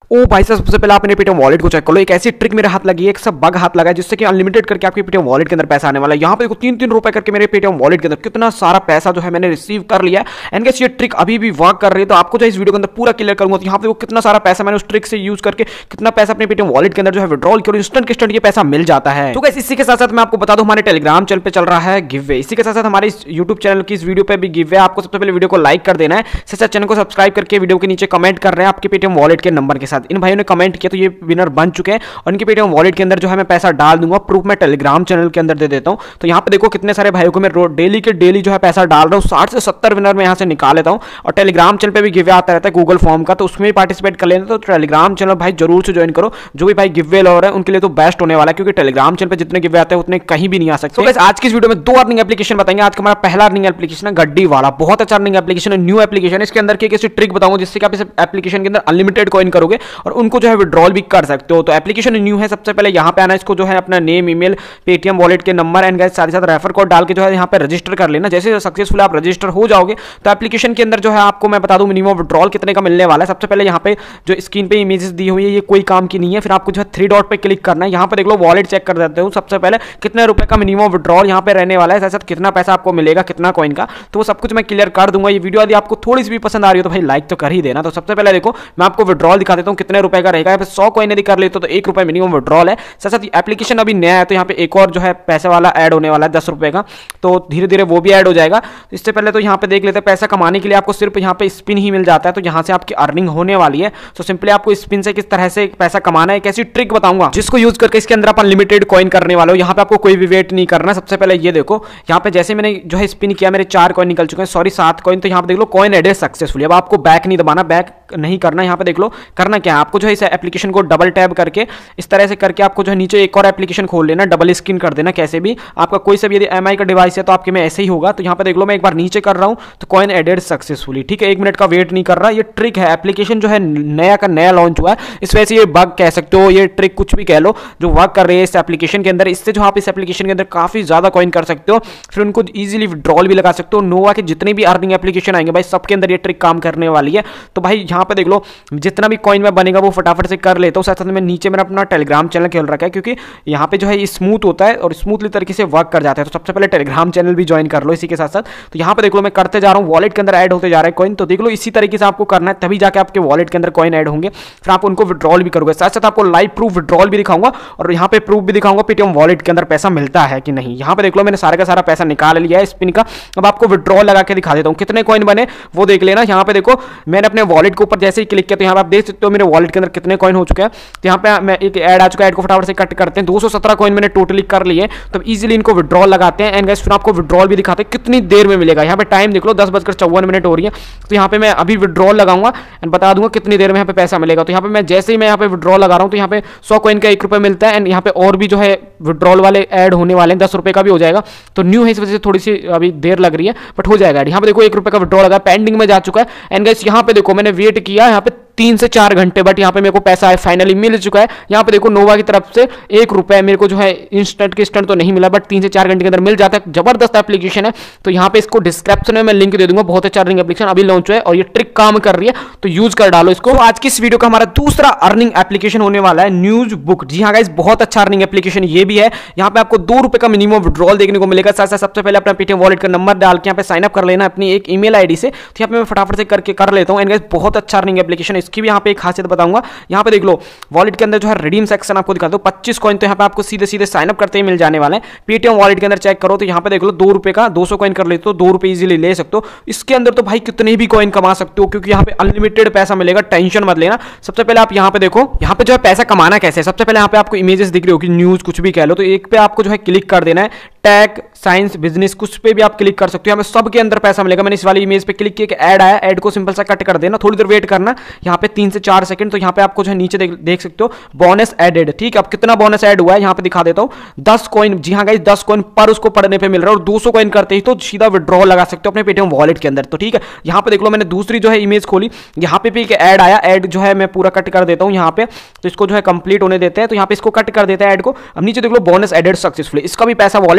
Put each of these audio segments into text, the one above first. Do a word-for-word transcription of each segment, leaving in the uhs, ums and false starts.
ओ भाई साहब, सबसे पहले आप मेरे पेटीएम वॉलेट को चेक कर लो। एक ऐसी ट्रिक मेरे हाथ लगी है, एक सब बग हाथ लगा है जिससे कि अनलिमिटेड करके आपके पेटीएम वॉलेट के अंदर पैसा आने वाला है। यहाँ पे देखो तीन तीन रुपए करके मेरे पेटीएम वॉलेट के अंदर कितना सारा पैसा जो है मैंने रिसीव कर लिया है। एंड गाइस ये ट्रिक अभी भी वर्क कर रही है, तो आपको जो इस वीडियो के अंदर पूरा क्लियर करूंगा। तो यहाँ पे देखो कितना सारा पैसा मैंने उस ट्रिक से यूज करके कितना पैसा अपने पेटीएम वॉलेट के अंदर जो है विड्रॉल करो, इंस्टेंट के इंस्टेंट ये पैसा मिल जाता है। तो गाइस इसी के साथ साथ मैं आपको बता दूं हमारे टेलीग्राम चैनल पे चल रहा है गिव वे। इसी के साथ साथ हमारे इस यूट्यूब चैनल की इस वीडियो पे भी गिव वे। आपको सबसे पहले वीडियो को लाइक कर देना है, साथ साथ चैनल को सब्सक्राइब करके वीडियो के नीचे कमेंट कर रहे हैं आपके पेटीएम वॉलेट के नंबर के साथ। इन भाइयों ने कमेंट किया तो ये विनर बन चुके हैं और इनके पेटीएम वॉलेट के अंदर जो है मैं पैसा डाल दूंगा। प्रूफ मैं टेलीग्राम चैनल के अंदर दे देता हूं। तो यहाँ पे देखो कितने सारे भाइयों को मैं डेली के डेली जो है पैसा डाल रहा हूँ। साठ से सत्तर विनर मैं यहाँ से निकाल लेता हूँ और टेलीग्राम चैनल पे भी गिव वे आता रहता है गूगल फॉर्म का, तो उसमें भी पार्टिसिपेट कर लेना। तो टेलीग्राम चैनल भाई जरूर से ज्वाइन करो। जो भी भाई गिव वे लो रहे हैं उनके लिए तो बेस्ट होने वाला है, क्योंकि टेलीग्राम चैनल पे जितने गिव वे आते हैं उतने कहीं भी नहीं आ सकते। तो आज की इस वीडियो में दो अर्निंग एप्लीकेशन बताएंगे। आज का हमारा पहला अर्निंग एप्लीकेशन है गड्डी वाला। बहुत अच्छा अर्निंग एप्लीकेशन है, न्यू एप्लीकेशन है। इसके अंदर की ऐसी ट्रिक बताऊंगा जिससे कि आप इस एप्लीकेशन के अंदर अनलिमिटेड कॉइन करोगे और उनको जो है विड्रॉल भी कर सकते हो। तो एप्लीकेशन न्यू है। सबसे पहले यहाँ पे आना, इसको जो है अपना नेम, ईमेल, पेटीएम वॉलेट के नंबर एंड गाइस साथ साथ रेफर कोड डाल के जो है यहाँ पे रजिस्टर कर लेना। जैसे सक्सेसफुल आप रजिस्टर हो जाओगे तो एप्लीकेशन के अंदर जो है आपको मैं बता दूं मिनिमम विड्रॉल कितने का मिलने वाला है। सबसे पहले यहाँ पे जो स्क्रीन पे इमेजेस दी हुई है ये कोई काम की नहीं है। फिर आपको जो है थ्री डॉट पे क्लिक करना है। यहाँ पे देख लो वॉलेट चेक कर देते हो। सबसे पहले कितने रुपए का मिनिमम विड्रॉल यहाँ पे रहने वाला है, साथ साथ कितना पैसा आपको मिलेगा, कितना कॉइन का, तो वो सब कुछ मैं क्लियर कर दूंगा। ये वीडियो यदि आपको थोड़ी सी भी पसंद आ रही हो तो भाई लाइक तो कर ही देना। तो सबसे पहले देखो मैं आपको विड्रॉल दिखा देता हूँ कितने रुपए का रहेगा। सौ कॉइन यदि कर लेते हो तो एक रुपए मिनिमम विड्रॉल है। साथ साथ एप्लीकेशन अभी नया है तो यहाँ पे एक और जो है पैसे वाला ऐड होने वाला है दस रुपए का, तो धीरे धीरे वो भी ऐड हो जाएगा। इससे पहले तो यहाँ पे देख लेते हैं पैसा कमाने के लिए आपको सिर्फ यहाँ पे स्पिन ही मिल जाता है, तो यहाँ से आपकी अर्निंग होने वाली है। तो सिंपली आपको स्पिन से किस तरह से पैसा कमाना है एक ऐसी ट्रिक बताऊंगा जिसको यूज करके इसके अंदर आप अनलिमिटेड कॉइन करने वाले हो। यहाँ पे आपको कोई भी वेट नहीं करना। सबसे पहले ये देखो यहाँ पे जैसे मैंने जो है स्पिन किया मेरे चार कॉइन निकल चुके हैं, सॉरी सात कॉइन। तो यहाँ पे देख लो कॉइन एडेड सक्सेसफुली। अब आपको बैक नहीं दबाना, बैक नहीं करना। यहाँ पे देख लो करना क्या है, आपको जो है इस एप्लीकेशन को डबल टैप करके इस तरह से करके आपको जो है नीचे एक और एप्लीकेशन खोल लेना, डबल स्क्रीन कर देना। कैसे भी आपका कोई सा भी यदि एमआई का डिवाइस है तो आपके में ऐसे ही होगा। तो यहाँ पे देख लो मैं एक बार नीचे कर रहा हूँ तो कॉइन एडेड सक्सेसफुली। ठीक है, एक मिनट का वेट नहीं कर रहा। ये ट्रिक है, एप्लीकेशन जो है नया का नया लॉन्च हुआ है, इस वजह से ये बग कह सकते हो, ये ट्रिक कुछ भी कह लो, जो वर्क कर रही है इस एप्लीकेशन के अंदर। इससे जो आप इस एप्लीकेशन के अंदर काफी ज्यादा कॉइन कर सकते हो, फिर उनको इजीली विड्रॉल भी लगा सकते हो। नोवा के जितने भी अर्निंग एप्लीकेशन आएंगे भाई सबके अंदर ये ट्रिक काम करने वाली है। तो भाई यहाँ पे देख लो जितना भी कॉइन में बनेगा वो फटाफट से कर लेता हूँ। साथ साथ में नीचे मैंने अपना टेलीग्राम चैनल खोल रखा है, क्योंकि यहाँ पे जो है ये स्मूथ होता है और स्मूथली तरीके से वर्क कर जाता है। तो सबसे पहले टेलीग्राम चैनल भी ज्वाइन कर लो इसी के साथ साथ। तो यहाँ पे देख लो मैं करते जा रहा हूँ, वॉलेट के अंदर ऐड होते जा रहा है कॉइन। तो देख लो इसी तरीके से आपको करना है, तभी जाके आपके वॉलेट के अंदर कॉइन ऐड होंगे, फिर आप उनको विड्रॉल भी करोगे। साथ साथ आपको लाइव प्रूफ विड्रॉल भी दिखाऊंगा और यहाँ पे प्रूफ भी दिखाऊंगा पेटीएम वॉलेट के अंदर पैसा मिलता है कि नहीं। यहाँ पे देख लो मैंने सारा का सारा पैसा निकाल लिया है स्पिन का। अब आपको विड्रॉल लगा के दिखा देता हूँ कितने कॉइन बने वो देख लेना। यहाँ पे देखो मैंने अपने वॉलेट के ऊपर जैसे ही क्लिक किया तो यहाँ पे आप देख सकते हो मेरे वॉलेट के अंदर कितने कॉइन हो चुके हैं। तो यहाँ पे मैं एक ऐड आ चुका है, ऐड को फटाफट से कट करते हैं। दो सौ सत्रह कॉइन मैंने टोटली कर लिए, तो इजीली इनको विड्रॉल लगाते हैं। एंड गाइस फिर आपको विड्रॉल भी दिखाते हैं कितनी देर में मिलेगा। यहाँ पे टाइम देख लो दस बजकर चौवन मिनट हो रही है। तो यहाँ पे मैं अभी विड्रॉल लगाऊंगा एंड बता दूंगा कितनी देर में यहाँ पे पैसा मिलेगा। तो यहाँ पे मैं जैसे ही मैं यहाँ पे विड्रॉल लगा रहा हूँ तो यहाँ पे सौ कॉइन का एक रुपये मिलता है। एंड यहाँ पे और भी जो है विड्रॉल वाले ऐड होने वाले हैं, दस रुपये का भी हो जाएगा। तो न्यू है इस वजह से थोड़ी सी अभी देर लग रही है, बट हो जाएगा। यहाँ पे देखो एक रुपये का विड्रॉल लगा, पेंडिंग में जा चुका है। एंड गाइस यहाँ पे देखो मैंने वेट किया यहाँ पे तीन से चार घंटे, बट यहाँ पे मेरे को पैसा फाइनली मिल चुका है। यहाँ पे देखो नोवा की तरफ से एक रुपए मेरे को जो है इंस्टेंट के इंस्टेंट तो नहीं मिला, बट तीन से चार घंटे के अंदर मिल जाता है। जबरदस्त एप्लीकेशन है। तो यहाँ पे इसको डिस्क्रिप्शन में मैं लिंक दे दूंगा। बहुत अच्छा अर्निंग एप्लीकेशन अभी लॉन्च हुआ है और ये ट्रिक काम कर रही है, तो यूज कर डालो इसको। तो आज की इस वीडियो का हमारा दूसरा अर्निंग एप्लीकेशन होने वाला है न्यूज बुक। जी हाँ गाइस, बहुत अच्छा अर्निंग एप्लीकेशन ये भी है। यहाँ पे आपको दो रुपए का मिनिमम विड्रॉल देखने को मिलेगा। साथ साथ सबसे पहले अपना पेटीएम वॉलेट का नंबर डाल के यहाँ पे साइन अप कर लेना अपनी एक ईमेल आईडी से। तो यहाँ पे मैं फटाफट से करके कर लेता हूँ। एंड गाइस बहुत अच्छा अर्निंग एप्लीकेशन है। इसकी भी यहाँ पे एक खासियत बताऊंगा। यहाँ पे देख लो वॉलेट के अंदर जो है रिडीम सेक्शन आपको दिखा दो, पच्चीस कॉइन तो यहाँ पे आपको सीधे सीधे साइन अप करते ही मिल जाने वाले हैं। पेटीएम वॉलेट के अंदर चेक करो तो यहाँ पे देख लो दो रुपए का दो सौ कॉइन कर लेते हो, दो रुपए इजीली ले सकते हो। इसके अंदर तो भाई कितने भी कॉइन कमा सकते हो, क्योंकि यहाँ पे अनलिमिटेड पैसा मिलेगा, टेंशन मत लेना। सबसे पहले आप यहाँ पे देखो, यहाँ पे जो है पैसा कमाना कैसे है। सबसे पहले यहाँ पे आपको इमेजेस दिख रही होगी, न्यूज कुछ भी कह लो, तो एक पे आपको जो है क्लिक कर देना है। टैग, साइंस, बिजनेस कुछ पे भी आप क्लिक कर सकते हो। यहाँ पे सब के अंदर पैसा मिलेगा। मैंने इस वाली इमेज पे क्लिक किया कि ऐड आया, ऐड को सिंपल सा कट कर देना, थोड़ी देर वेट करना, यहाँ पे तीन से चार सेकंड। तो यहाँ पे आपको जो है नीचे देख, देख सकते हो बोनस एडेड। ठीक है, अब कितना बोनस ऐड हुआ है यहाँ पे दिखा देता हूँ, दस कॉइन। जी हाँ गाइस, दस कॉइन पर उसको पढ़ने पे मिल रहा है और दो सौ कॉइन करते ही तो सीधा विड्रॉल लगा सकते हो अपने पेटीएम वॉलेट के अंदर। तो ठीक है, यहाँ पे देख लो मैंने दूसरी जो है इमेज खोली, यहाँ पे भी एक ऐड आया, ऐड जो है मैं पूरा कट कर देता हूँ यहाँ पे। तो इसको जो है कंप्लीट होने देते हैं, तो यहाँ पे इसको कट कर देते हैं ऐड को। अब नीचे देख लो बोनस एडेड सक्सेसफुली, इसका भी पैसा वॉलेट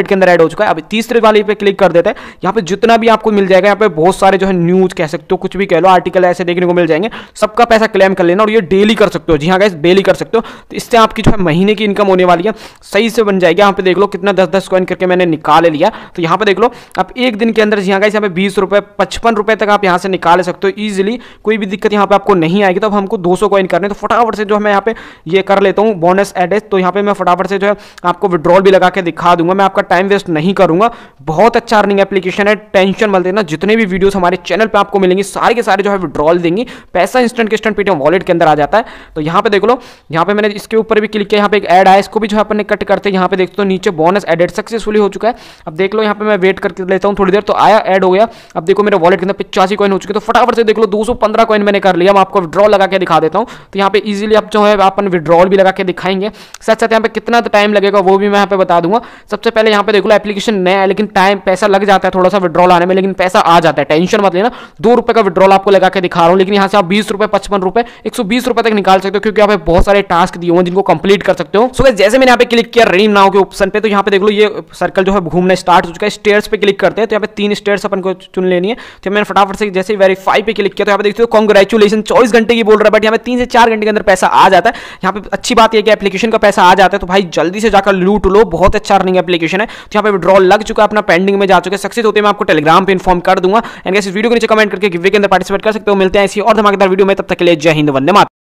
के अंदर ऐड हो चुका है। अब तीसरे वाले पे क्लिक कर देते हैं। यहाँ पे जितना भी आपको मिल जाएगा, यहाँ पे बहुत सारे जो है न्यूज कह सकते हो, कुछ भी कह लो, आर्टिकल ऐसे देखने को मिल जाएंगे। सबका पैसा क्लेम कर लेना और ये डेली कर सकते हो। जी हाँ गाइस, डेली कर सकते हो। तो इससे आपकी जो है महीने की इनकम होने वाली है, सही से बन जाएगी। यहाँ पे देख लो कितना दस दस कॉइन करके मैंने निकाल लिया। तो यहाँ पे देख लो आप एक दिन के अंदर, जी हाँ गाइस, यहाँ पे बीस रुपए पचपन रुपए तक आप यहाँ से निकाल सकते हो इजीली। कोई भी दिक्कत यहाँ पे आपको नहीं आएगी। तो अब हमको दो सौ कॉइन करने, तो फटाफट से जो है मैं यहाँ पे ये कर लेता हूँ बोनस एडेज। तो यहाँ पे मैं फटाफट से जो है आपको विड्रॉल भी लगा के दिखा दूंगा। मैं आपका टाइम वेस्ट नहीं करूंगा। बहुत अच्छा अर्निंग एप्लीकेशन है, टेंशन मत लेना। जितने भी वीडियोस हमारे चैनल पे आपको मिलेंगे सारे के सारे जो है विड्रॉल देंगी, पैसा इंस्टेंट के इंस्टेंट पेटीएम वॉलेट के अंदर आ जाता है। तो यहाँ पे देख लो, यहाँ पे मैंने इसके ऊपर भी क्लिक किया, यहाँ पे एक ऐड आया, इसको भी जो है अपन ने कट करते, यहाँ पे देखते हो नीचे बोनस एडेड सक्सेसफुली हो चुका है। अब देख लो यहाँ पे मैं वेट करके लेता हूँ थोड़ी देर, तो आया, ऐड हो गया। अब देखो मेरे वॉलेट के अंदर पिचासी कॉइन हो चुके। तो फटाफट से देख लो दो सौ पंद्रह कॉइन मैंने कर लिया। मैं आपको विड्रॉल लगा के दिखा देता हूँ। तो यहाँ पे इजीली आप जो है अपन विड्रॉल भी लगा के दिखाएंगे। साथ साथ यहाँ पे कितना टाइम लगेगा वो भी मैं यहाँ पे बता दूंगा। सबसे पहले यहाँ पे देख लो एप्लीकेशन नया है, लेकिन टाइम पैसा लग जाता है थोड़ा सा विड्रॉल आने में, लेकिन पैसा आ जाता है, टेंशन मत लेना। दो रुपए का विड्रॉल आपको लगा के दिखा रहा हूँ, लेकिन यहाँ से आप बीस रुपए पचपन रुपए एक सौ बीस रुपए तक निकाल सकते हो, क्योंकि यहाँ पे बहुत सारे टास्क दिए हुए जिनको कंप्लीट कर सकते हो। सो जैसे मैंने यहाँ पे क्लिक किया रिडीम नाउ के ऑप्शन पे, तो यहाँ पे देख लो ये सर्कल जो है घूमना स्टार्ट हो चुका है। स्टेयर्स पे क्लिक करते हैं, तो यहाँ पे तीन स्टेयर्स अपन को चुन लेनी है। तो मैंने फटाफट से जैसे वेरीफाई पे क्लिक किया, तो यहाँ पे देखते हो कांग्रेचुलेशन, चौबीस घंटे की बोल रहा है, बट यहाँ पे तीन से चार घंटे के अंदर पैसा आ जाता है। यहाँ पे अच्छी बात यह कि एप्लीकेशन का पैसा आ जाता है, तो भाई जल्दी से जाकर लूट लो। बहुत अच्छा अर्निंग एप्लीकेशन है। तो यहाँ पे विड्रॉल लग चुका है, अपना पेंडिंग में जा चुके हैं। सक्सेस होते मैं आपको टेलीग्राम पे इन्फॉर्म कर दूंगा। एंड इस वीडियो के नीचे कमेंट करके गिव के अंदर पार्टिसिपेट कर सकते हो। मिलते हैं ऐसी और धमाकेदार वीडियो में, तब तक के लिए जय हिंद, वंदे मातरम।